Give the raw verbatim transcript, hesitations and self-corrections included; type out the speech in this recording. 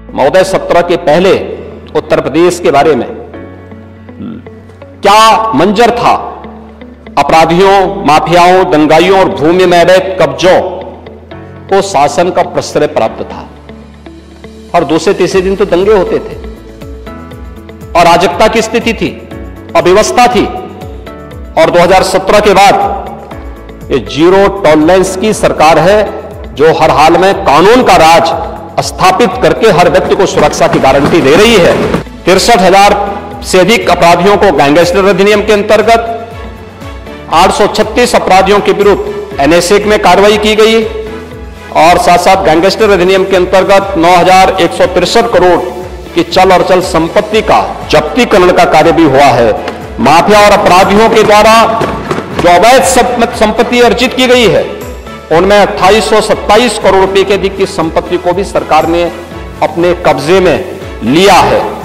महोदय, सत्रह के पहले उत्तर प्रदेश के बारे में क्या मंजर था। अपराधियों, माफियाओं, दंगाइयों और भूमि में अवैध कब्जों को शासन का प्रश्रय प्राप्त था और दूसरे तीसरे दिन तो दंगे होते थे, अराजकता की स्थिति थी, अव्यवस्था थी। और दो हज़ार सत्रह के बाद ये जीरो टॉलरेंस की सरकार है, जो हर हाल में कानून का राज स्थापित करके हर व्यक्ति को सुरक्षा की गारंटी दे रही है। तिरसठ हजार से अधिक अपराधियों को गैंगस्टर अधिनियम के अंतर्गत, आठ सौ छत्तीस अपराधियों के विरुद्ध एनएसए में कार्रवाई की गई और साथ साथ गैंगस्टर अधिनियम के अंतर्गत नौ हजार एक सौ तिरसठ करोड़ की चल और चल संपत्ति का जब्तीकरण का कार्य भी हुआ है। माफिया और अपराधियों के द्वारा जो अवैध संपत्ति अर्जित की गई है, उनमें अट्ठाईस सौ सत्ताईस करोड़ रुपए के अधिक की संपत्ति को भी सरकार ने अपने कब्जे में लिया है।